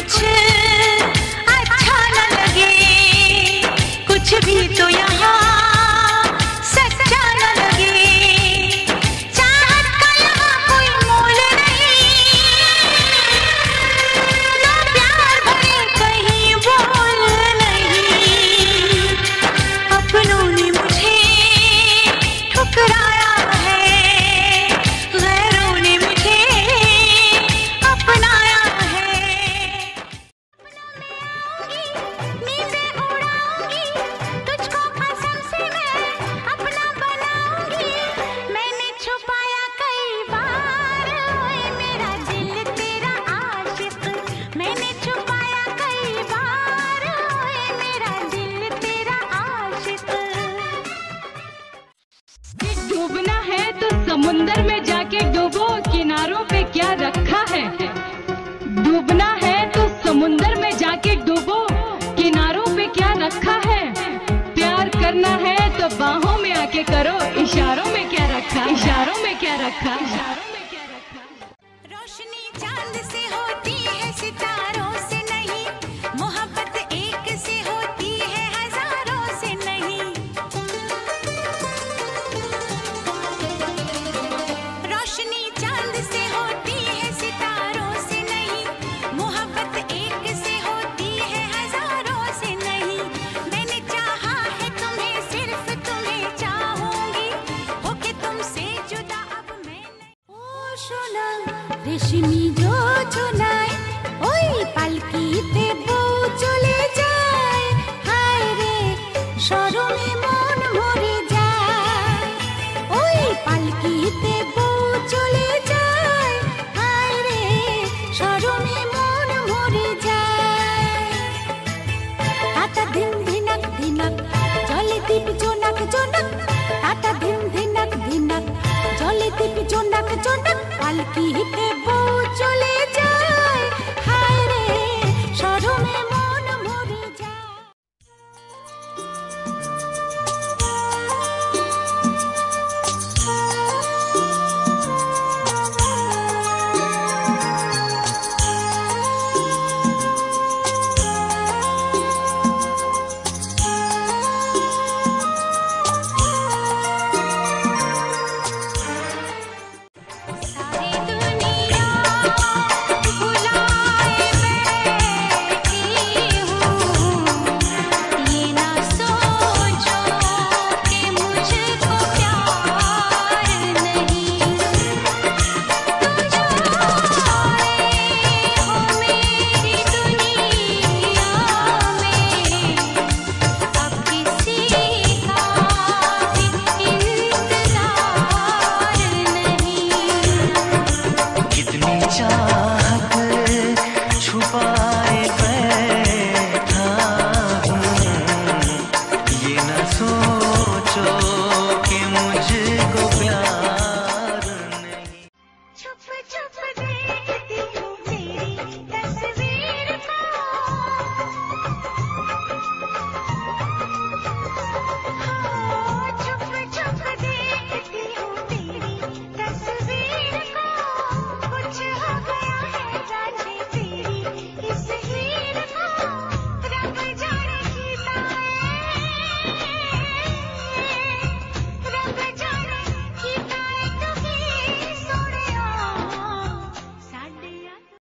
कुछ अच्छा न लगे, कुछ भी तो यहाँ सच्चा न लगे। चाहत का यहाँ कोई मोल नहीं, ना प्यार भरे कहीं बोल नहीं। अपनों ने मुझे ठुकराया है, गैरों ने मुझे अपनाया है। नींदें उड़ाऊंगी, तुझको कसम से मैं अपना बनाऊंगी। मैंने छुपाया कई बार ओए मेरा दिल तेरा आशिक, मैंने छुपाया कई बार ओए मेरा दिल तेरा आशिक। डूबना है तो समुंदर में जाके डूबो, किनारों पे क्या रखा है। डूबना है तो समुंदर में जाके डूबो, किनारों पे क्या रखा है। प्यार करना है तो बाहों में आके करो, इशारों में क्या रखा, इशारों में क्या रखा, इशारों में क्या रखा। रोशनी चांद से होती है सितारों से नहीं, मोहब्बत एक से होती है हजारों से नहीं। रोशनी चांद से होती है सितारों से नहीं, मोहब्बत एक से होती है हजारों से नहीं। मैंने चाहा है तुम्हें, सिर्फ तुम्हें चाहूंगी, होके तुमसे जुदा अब मैं नहीं। ओ सोना रेशमी